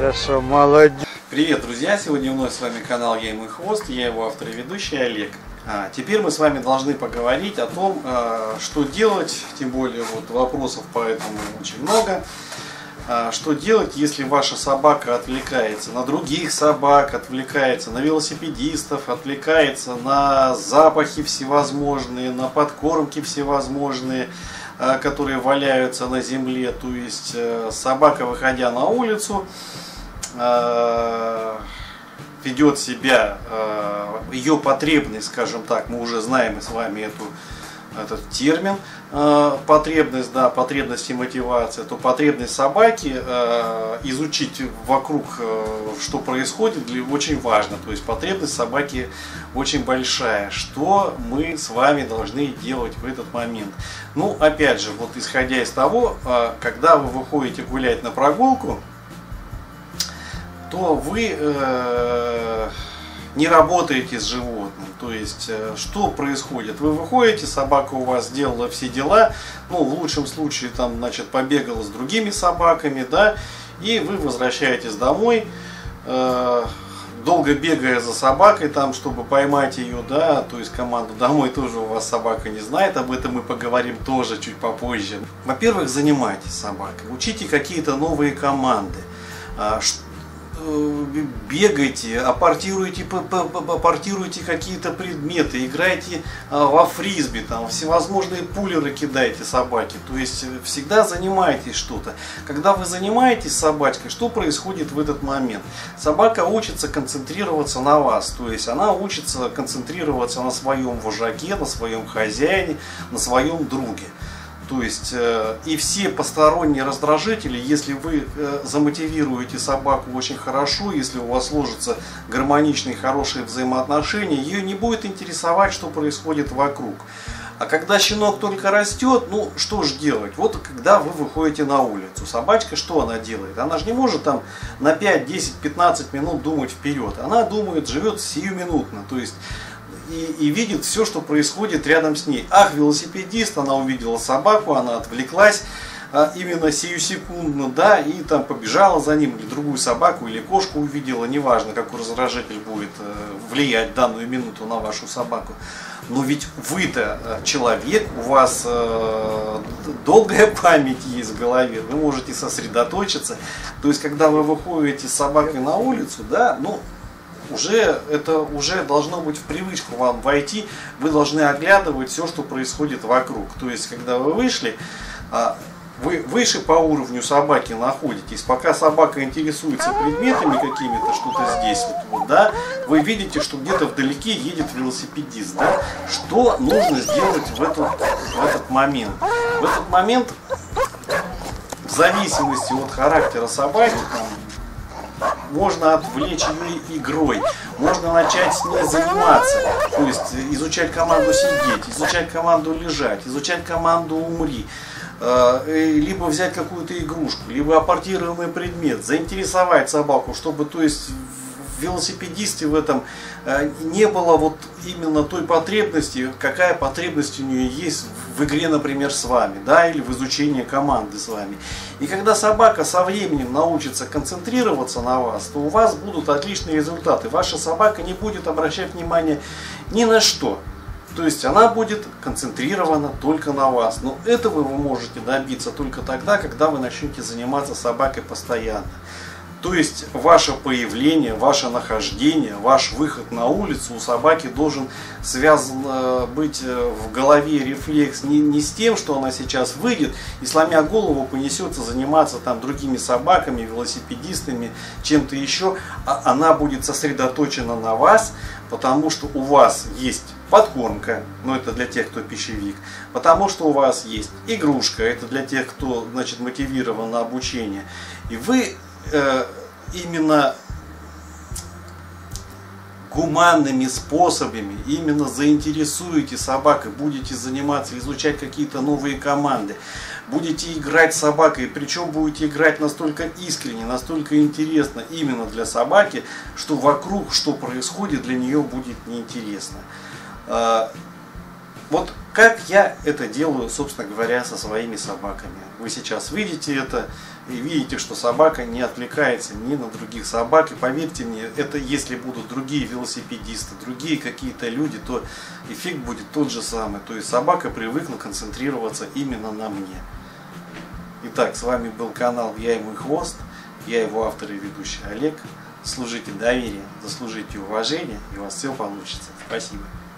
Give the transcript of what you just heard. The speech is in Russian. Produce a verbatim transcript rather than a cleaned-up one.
Хорошо, молодец. Привет, друзья! Сегодня вновь с вами канал Я и мой хвост, я его автор и ведущий Олег. А, теперь мы с вами должны поговорить о том, а, что делать, тем более вот вопросов по этому очень много. А, что делать, если ваша собака отвлекается на других собак, отвлекается на велосипедистов, отвлекается на запахи всевозможные, на подкормки всевозможные, а, которые валяются на земле. То есть а, собака, выходя на улицу, ведет себя, ее потребность, скажем так, мы уже знаем с вами эту, этот термин, потребность, да, потребность и мотивация, то потребность собаки изучить вокруг, что происходит, очень важно. То есть потребность собаки очень большая. Что мы с вами должны делать в этот момент? Ну, опять же, вот исходя из того, когда вы выходите гулять на прогулку, то вы э, не работаете с животным. То есть, э, что происходит? Вы выходите, собака у вас сделала все дела, ну, в лучшем случае, там, значит, побегала с другими собаками, да, и вы возвращаетесь домой, э, долго бегая за собакой, там, чтобы поймать ее, да, то есть команду домой тоже у вас собака не знает, об этом мы поговорим тоже чуть попозже. Во-первых, занимайтесь собакой, учите какие-то новые команды, бегайте, апортируйте, апортируйте какие-то предметы, играйте во фрисби, там всевозможные пулеры кидайте собаке. То есть всегда занимайтесь что-то. Когда вы занимаетесь собачкой, что происходит в этот момент? Собака учится концентрироваться на вас, то есть она учится концентрироваться на своем вожаке, на своем хозяине, на своем друге. То есть э, и все посторонние раздражители, если вы э, замотивируете собаку очень хорошо, если у вас сложатся гармоничные, хорошие взаимоотношения, ее не будет интересовать, что происходит вокруг. А когда щенок только растет, ну что же делать? Вот когда вы выходите на улицу, собачка что она делает? Она же не может там на пять, десять, пятнадцать минут думать вперед. Она думает, живет сиюминутно. То есть И, и видит все, что происходит рядом с ней. Ах, велосипедист, она увидела собаку, она отвлеклась а, именно сиюсекундно, да, и там побежала за ним, или другую собаку, или кошку увидела, неважно, какой раздражитель будет э, влиять в данную минуту на вашу собаку. Но ведь вы-то человек, у вас э, долгая память есть в голове, вы можете сосредоточиться. То есть, когда вы выходите с собакой на улицу, да, ну, Уже, это уже должно быть в привычку вам войти, вы должны оглядывать все, что происходит вокруг. То есть, когда вы вышли, вы выше по уровню собаки находитесь, пока собака интересуется предметами какими-то, что-то здесь, вот, вот, да, вы видите, что где-то вдалеке едет велосипедист. Да? Что нужно сделать в этот, в этот момент? В этот момент, в зависимости от характера собаки, там, можно отвлечь ее игрой, можно начать с ней заниматься, то есть изучать команду сидеть, изучать команду лежать, изучать команду умри, либо взять какую-то игрушку, либо апортированный предмет, заинтересовать собаку, чтобы, то есть, в велосипедисте в этом не было вот именно той потребности, какая потребность у нее есть в игре, например, с вами, да, или в изучении команды с вами. И когда собака со временем научится концентрироваться на вас, то у вас будут отличные результаты. Ваша собака не будет обращать внимание ни на что. То есть она будет концентрирована только на вас. Но этого вы можете добиться только тогда, когда вы начнете заниматься собакой постоянно. То есть ваше появление, ваше нахождение, ваш выход на улицу у собаки должен связан быть в голове рефлекс не, не с тем, что она сейчас выйдет и, сломя голову, понесется заниматься там другими собаками, велосипедистами, чем-то еще, а она будет сосредоточена на вас, потому что у вас есть подкормка, но это для тех, кто пищевик, потому что у вас есть игрушка, это для тех, кто, значит, мотивирован на обучение, и вы именно гуманными способами именно заинтересуете собак и будете заниматься, изучать какие-то новые команды, будете играть с собакой, причем будете играть настолько искренне, настолько интересно именно для собаки, что вокруг, что происходит, для нее будет неинтересно. Вот как я это делаю, собственно говоря, со своими собаками. Вы сейчас видите это. и видите, что собака не отвлекается ни на других собак. И поверьте мне, это если будут другие велосипедисты, другие какие-то люди, то эффект будет тот же самый. То есть собака привыкла концентрироваться именно на мне. Итак, с вами был канал «Я и мой хвост». Я его автор и ведущий Олег. Служите доверия, заслужите уважения, и у вас все получится. Спасибо.